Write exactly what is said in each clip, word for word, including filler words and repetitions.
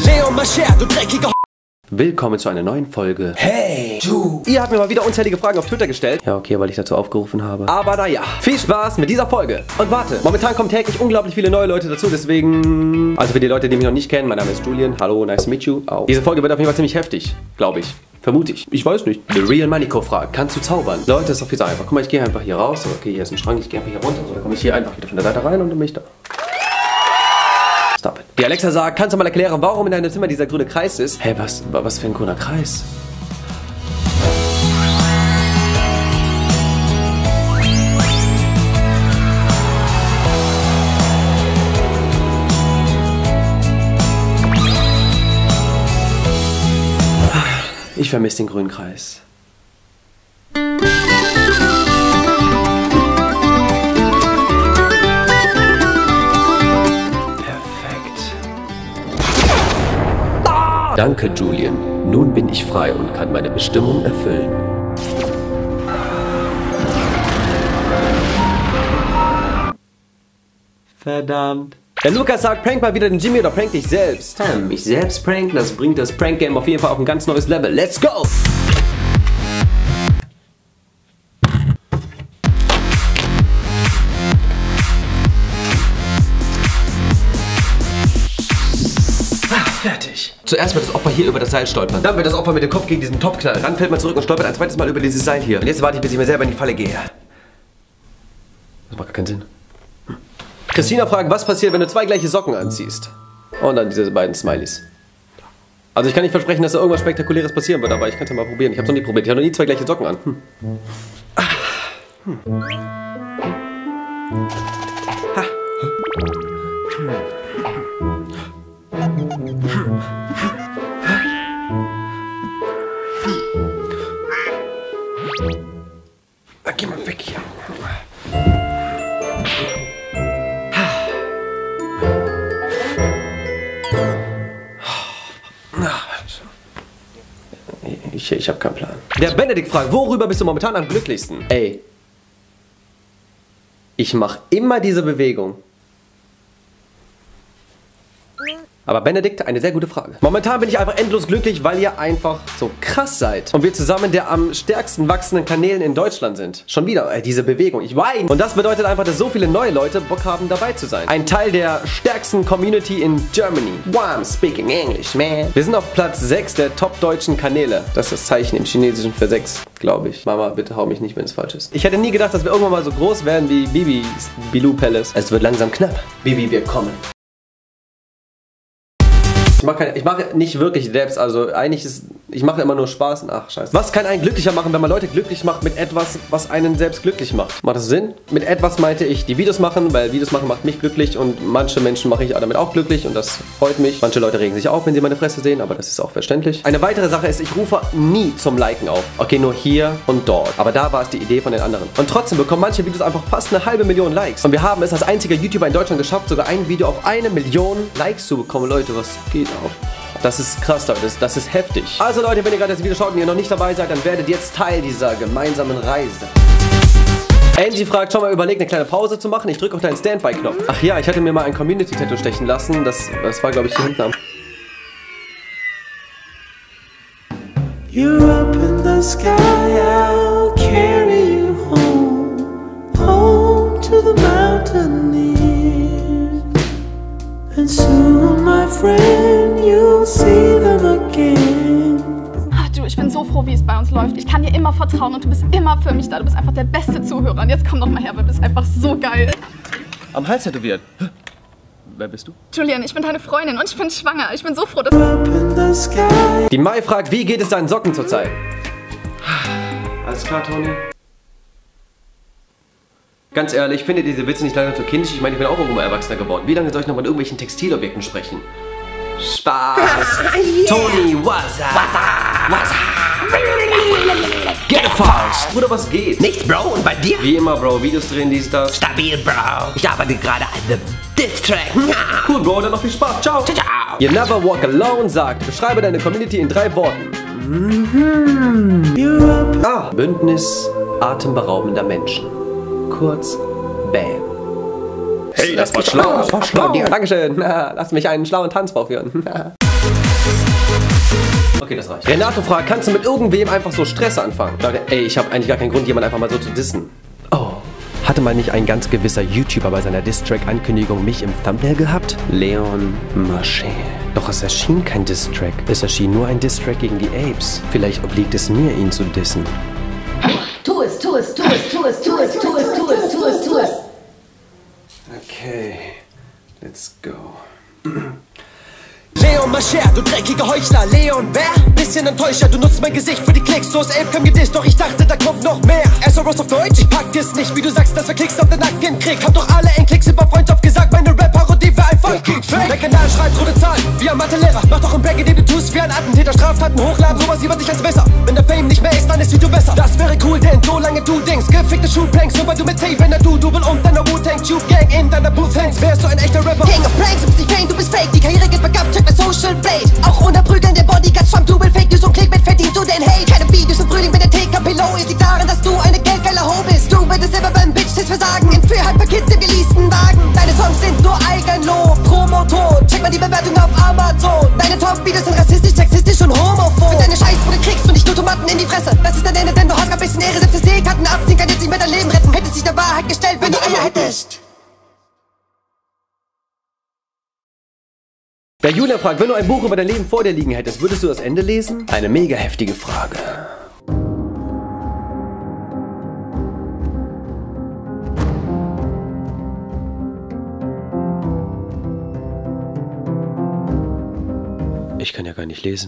Leon Mascher, du dreckiger. Willkommen zu einer neuen Folge. Hey, du. Ihr habt mir mal wieder unzählige Fragen auf Twitter gestellt. Ja, okay, weil ich dazu aufgerufen habe. Aber naja, viel Spaß mit dieser Folge. Und warte, momentan kommen täglich unglaublich viele neue Leute dazu, deswegen... Also für die Leute, die mich noch nicht kennen, mein Name ist Julian. Hallo, nice to meet you. Au. Diese Folge wird auf jeden Fall ziemlich heftig, glaube ich. Vermute ich. Ich weiß nicht. The Real Maniko fragt, kannst du zaubern? Leute, ist doch viel zu einfach. Guck mal, ich gehe einfach hier raus. Okay, hier ist ein Schrank, ich gehe einfach hier runter. So, dann komme ich hier einfach wieder von der Seite rein und dann bin ich da. Stop it. Die Alexa sagt, kannst du mal erklären, warum in deinem Zimmer dieser grüne Kreis ist? Hä, hey, was, was für ein grüner Kreis? Ich vermisse den grünen Kreis. Danke, Julian. Nun bin ich frei und kann meine Bestimmung erfüllen. Verdammt. Der Lukas sagt, prank mal wieder den Jimmy oder prank dich selbst. Hm, mich selbst pranken, das bringt das Prank-Game auf jeden Fall auf ein ganz neues Level. Let's go! Fertig. Zuerst wird das Opfer hier über das Seil stolpern. Dann wird das Opfer mit dem Kopf gegen diesen Topf knallen. Dann fällt man zurück und stolpert ein zweites Mal über dieses Seil hier. Und jetzt warte ich, bis ich mir selber in die Falle gehe. Das macht gar keinen Sinn. Hm. Christina fragt, was passiert, wenn du zwei gleiche Socken anziehst? Und dann diese beiden Smileys. Also ich kann nicht versprechen, dass da irgendwas Spektakuläres passieren wird, aber ich kann es ja mal probieren. Ich habe es noch nie probiert. Ich habe noch nie zwei gleiche Socken an. Hm. Ah. Hm. Ha. Hm. Na, geh mal weg hier. Ich, ich habe keinen Plan. Der Benedikt fragt, worüber bist du momentan am glücklichsten? Ey. Ich mache immer diese Bewegung. Aber Benedikt, eine sehr gute Frage. Momentan bin ich einfach endlos glücklich, weil ihr einfach so krass seid. Und wir zusammen der am stärksten wachsenden Kanälen in Deutschland sind. Schon wieder, äh, diese Bewegung. Ich weine. Und das bedeutet einfach, dass so viele neue Leute Bock haben, dabei zu sein. Ein Teil der stärksten Community in Germany. Wow, I'm speaking English, man. Wir sind auf Platz sechs der top-deutschen Kanäle. Das ist das Zeichen im Chinesischen für sechs, glaube ich. Mama, bitte hau mich nicht, wenn es falsch ist. Ich hätte nie gedacht, dass wir irgendwann mal so groß werden wie Bibis Bilou Palace. Es wird langsam knapp. Bibi, wir kommen. Ich mache, keine, ich mache nicht wirklich Dabs, also eigentlich ist, ich mache immer nur Spaß. Ach, scheiße. Was kann einen glücklicher machen, wenn man Leute glücklich macht mit etwas, was einen selbst glücklich macht? Macht das Sinn? Mit etwas meinte ich die Videos machen, weil Videos machen macht mich glücklich und manche Menschen mache ich damit auch glücklich und das freut mich. Manche Leute regen sich auf, wenn sie meine Fresse sehen, aber das ist auch verständlich. Eine weitere Sache ist, ich rufe nie zum Liken auf. Okay, nur hier und dort. Aber da war es die Idee von den anderen. Und trotzdem bekommen manche Videos einfach fast eine halbe Million Likes. Und wir haben es als einziger YouTuber in Deutschland geschafft, sogar ein Video auf eine Million Likes zu bekommen. Leute, was geht auf? Das ist krass, Leute. Das, das ist heftig. Also Leute, wenn ihr gerade das Video schaut und ihr noch nicht dabei seid, dann werdet jetzt Teil dieser gemeinsamen Reise. Angie fragt, schon mal überlegt, eine kleine Pause zu machen. Ich drücke auf deinen Standby-Knopf. Ach ja, ich hatte mir mal ein Community-Tattoo stechen lassen. Das, das war, glaube ich, hier hinten am... You're up in the sky, I'll carry you home, home to the mountaineers. And soon, my friend, you'll see them again. Ach du, ich bin so froh, wie es bei uns läuft. Ich kann dir immer vertrauen und du bist immer für mich da. Du bist einfach der beste Zuhörer. Und jetzt komm doch mal her, weil du bist einfach so geil. Am Hals tätowiert. Wer bist du? Julian, ich bin deine Freundin und ich bin schwanger. Ich bin so froh, dass... Die Mai fragt, wie geht es deinen Socken zurzeit? Alles klar, Toni? Ganz ehrlich, ich finde diese Witze nicht leider zu kindisch. Ich meine, ich bin auch irgendwann mal erwachsener geworden. Wie lange soll ich noch von irgendwelchen Textilobjekten sprechen? Spaß! Yeah. Toni, what's up? What's up? Get a Faust! Bruder, was geht? Nichts, Bro. Und bei dir? Wie immer, Bro. Videos drehen, dies, das. Stabil, Bro. Ich arbeite gerade an einem Diss-Track. Cool, Bro. Dann noch viel Spaß. Ciao. Ciao, ciao. You Never Walk Alone sagt, beschreibe deine Community in drei Worten. Mhm. Ah, Bündnis atemberaubender Menschen. Kurz, bam. Hey, das war schlau. Das war schlau. Dankeschön. Na, lass mich einen schlauen Tanz vorführen. Okay, das reicht. Renato fragt, kannst du mit irgendwem einfach so Stress anfangen? Leute, ey, ich habe eigentlich gar keinen Grund, jemanden einfach mal so zu dissen. Oh. Hatte mal nicht ein ganz gewisser YouTuber bei seiner Diss-Track-Ankündigung mich im Thumbnail gehabt? Leon Masché. Doch es erschien kein Diss-Track. Es erschien nur ein Diss-Track gegen die Apes. Vielleicht obliegt es mir, ihn zu dissen. Tu es, tu es, tu es, tu es, tu es, tu es, tu es, tu es, tu es. Okay, let's go. Leon Mascher, du dreckiger Heuchler. Leon, wer? Bisschen Enttäuscher, du nutzt mein Gesicht für die Klicks. Du hast Elfcam gedisst, doch ich dachte, da kommt noch mehr. S O S auf Deutsch, ich pack es nicht, wie du sagst, dass wir Klicks auf den Nacken krieg. Hab doch alle in Klicks über Freundschaft gesagt, meine Rap-Parodie wär ein Fucking-Track. Dein Kanal schreibt rote Zahlen, wie ein Mathelehrer. Mach doch einen Back, in dem du tust, wie ein Attentäter. Straftaten hochladen, sowas lieber dich als besser. Wenn der Fame nicht mehr ist, dann ist Video besser. Das wäre cool, denn solange du denkst, gefickte Schuhpranks, nur weil du mit Tay, wenn er du, Double und deiner Wu-Tang Tube Gang in deiner Booth hängst, wärst du ein echter Rapper. King of Pranks, du bist nicht Fame, du bist Fake. Die Karriere geht bergab, check bei Social Blade. Auch ohne Prügeln, der Bodyguard schwamm, du will Fake News und Clickbait, verdienst du den Hate. Keine Videos im Frühling, wenn der T K P low ist. Liegt daran, dass du eine geldgeile Ho bist. Du würdest selber beim Bitch-Test versagen. In Fürheit bei Kids im geleasten Wagen. Deine Songs sind nur Eigenlob, Promoton. Check mal die Bewertung auf Amazon. Deine Top-Videos sind rassistisch, sexistisch und homophob. Für deine Scheißbude kriegst du nicht nur Tomaten in die Fresse. Das ist dein Ende, denn du hast ein bisschen Ehre. Selbst das D-Karten abziehen kann jetzt nicht mehr dein Leben retten. Hättest dich der Wahrheit gestellt, wenn du Eier hättest. Der Julian fragt, wenn du ein Buch über dein Leben vor dir liegen hättest, würdest du das Ende lesen? Eine mega heftige Frage. Ich kann ja gar nicht lesen.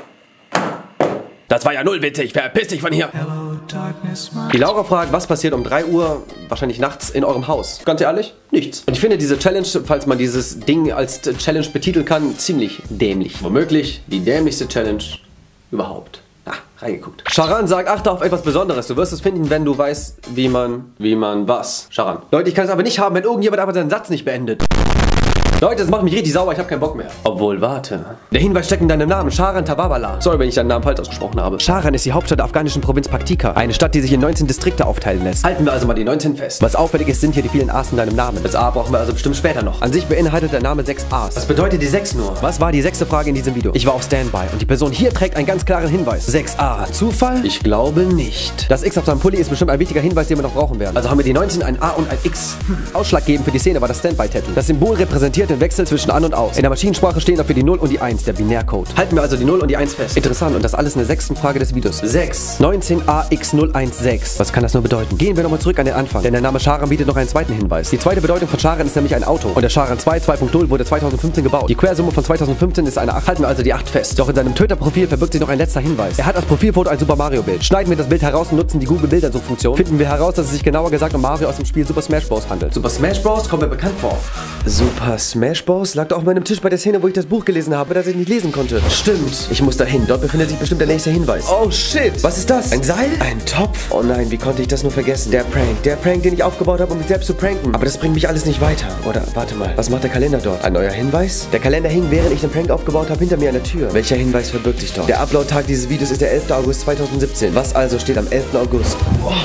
Das war ja null witzig, verpiss dich von hier. Die Laura fragt, was passiert um drei Uhr, wahrscheinlich nachts, in eurem Haus? Ganz ehrlich, nichts. Und ich finde diese Challenge, falls man dieses Ding als Challenge betiteln kann, ziemlich dämlich. Womöglich die dämlichste Challenge überhaupt. Ah, reingeguckt. Sharan sagt, achte auf etwas Besonderes. Du wirst es finden, wenn du weißt, wie man, wie man was. Sharan. Leute, ich kann es aber nicht haben, wenn irgendjemand aber seinen Satz nicht beendet. Leute, das macht mich richtig sauer, ich habe keinen Bock mehr. Obwohl, warte. Der Hinweis steckt in deinem Namen, Sharan Tawabala. Sorry, wenn ich deinen Namen falsch ausgesprochen habe. Sharan ist die Hauptstadt der afghanischen Provinz Paktika. Eine Stadt, die sich in neunzehn Distrikte aufteilen lässt. Halten wir also mal die neunzehn fest. Was auffällig ist, sind hier die vielen A's in deinem Namen. Das A brauchen wir also bestimmt später noch. An sich beinhaltet der Name sechs A's. Was bedeutet die sechs nur? Was war die sechste Frage in diesem Video? Ich war auf Standby und die Person hier trägt einen ganz klaren Hinweis. sechs A. Zufall? Ich glaube nicht. Das X auf seinem Pulli ist bestimmt ein wichtiger Hinweis, den wir noch brauchen werden. Also haben wir die neunzehn, ein A und ein X. Hm. Ausschlaggebend für die Szene war das Standby-Tattoo. Das Symbol repräsentiert den Wechsel zwischen an und aus. In der Maschinensprache stehen dafür die null und die eins, der Binärcode. Halten wir also die null und die eins fest. Interessant, und das alles in der sechsten Frage des Videos. sechs. neunzehn A X null eins sechs. Was kann das nur bedeuten? Gehen wir nochmal zurück an den Anfang, denn der Name Sharan bietet noch einen zweiten Hinweis. Die zweite Bedeutung von Sharan ist nämlich ein Auto. Und der Sharan zwei zwei Punkt null wurde zweitausendfünfzehn gebaut. Die Quersumme von zweitausendfünfzehn ist eine acht. Halten wir also die acht fest. Doch in seinem Twitter-Profil verbirgt sich noch ein letzter Hinweis. Er hat als Profilfoto ein Super Mario-Bild. Schneiden wir das Bild heraus und nutzen die Google-Bildersuchfunktion, finden wir heraus, dass es sich genauer gesagt um Mario aus dem Spiel Super Smash Bros. Handelt. Super Smash Bros. kommt mir bekannt vor. Super Smash Bros. lag auf meinem Tisch bei der Szene, wo ich das Buch gelesen habe, das ich nicht lesen konnte. Stimmt. Ich muss dahin. Dort befindet sich bestimmt der nächste Hinweis. Oh shit. Was ist das? Ein Seil? Ein Topf? Oh nein, wie konnte ich das nur vergessen? Der Prank. Der Prank, den ich aufgebaut habe, um mich selbst zu pranken. Aber das bringt mich alles nicht weiter. Oder, warte mal. Was macht der Kalender dort? Ein neuer Hinweis? Der Kalender hing, während ich den Prank aufgebaut habe, hinter mir an der Tür. Welcher Hinweis verbirgt sich dort? Der Upload-Tag dieses Videos ist der elfter August zweitausendsiebzehn. Was also steht am elften August?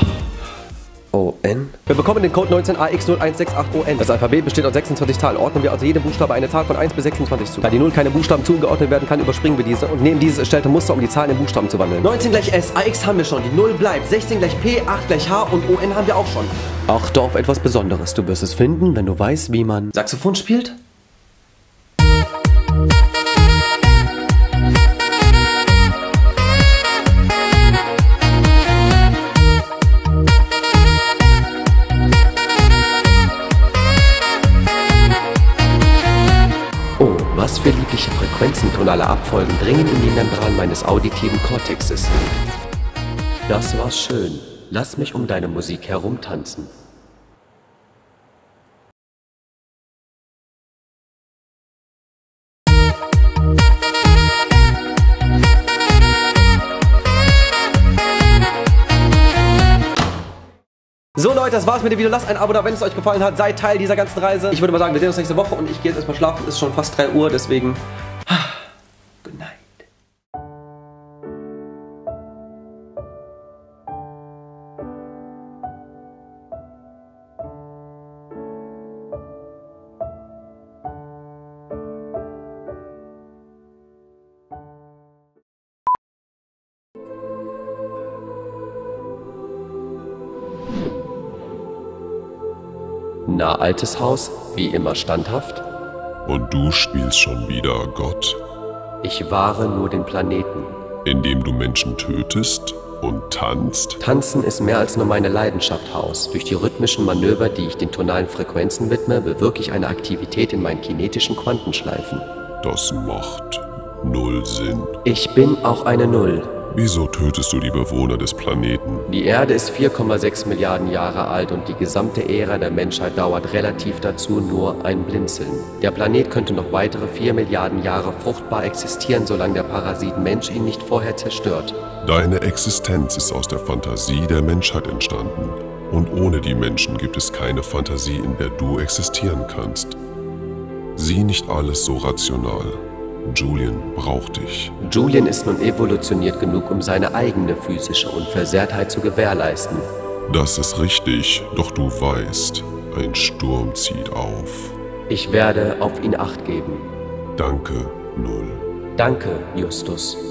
O N? Wir bekommen den Code neunzehn A X null eins sechs acht O N. Das Alphabet besteht aus sechsundzwanzig Zahlen. Ordnen wir also jedem Buchstabe eine Zahl von eins bis sechsundzwanzig zu. Da die null keine Buchstaben zugeordnet werden kann, überspringen wir diese und nehmen dieses erstellte Muster, um die Zahlen in Buchstaben zu wandeln. neunzehn gleich S, A X haben wir schon, die null bleibt. sechzehn gleich P, acht gleich H und O N haben wir auch schon. Achte auf etwas Besonderes. Du wirst es finden, wenn du weißt, wie man Saxophon spielt. Was für liebliche Frequenzen tonaler Abfolgen dringen in die Membran meines auditiven Kortexes. Das war schön. Lass mich um deine Musik herumtanzen. So Leute, das war's mit dem Video. Lasst ein Abo da, wenn es euch gefallen hat. Seid Teil dieser ganzen Reise. Ich würde mal sagen, wir sehen uns nächste Woche und ich gehe jetzt erstmal schlafen. Es ist schon fast drei Uhr, deswegen... Good night. Na, altes Haus, wie immer standhaft. Und du spielst schon wieder Gott, Ich wahre nur den Planeten. indem du Menschen tötest und tanzt? Tanzen ist mehr als nur meine Leidenschaft, Haus. Durch die rhythmischen Manöver, die ich den tonalen Frequenzen widme, bewirke ich eine Aktivität in meinen kinetischen Quantenschleifen. Das macht null Sinn. Ich bin auch eine Null. Wieso tötest du die Bewohner des Planeten? Die Erde ist vier Komma sechs Milliarden Jahre alt und die gesamte Ära der Menschheit dauert relativ dazu nur ein Blinzeln. Der Planet könnte noch weitere vier Milliarden Jahre fruchtbar existieren, solange der Parasit Mensch ihn nicht vorher zerstört. Deine Existenz ist aus der Fantasie der Menschheit entstanden. Und ohne die Menschen gibt es keine Fantasie, in der du existieren kannst. Sieh nicht alles so rational. Julian braucht dich. Julian ist nun evolutioniert genug, um seine eigene physische Unversehrtheit zu gewährleisten. Das ist richtig, doch du weißt, ein Sturm zieht auf. Ich werde auf ihn Acht geben. Danke, Null. Danke, Justus.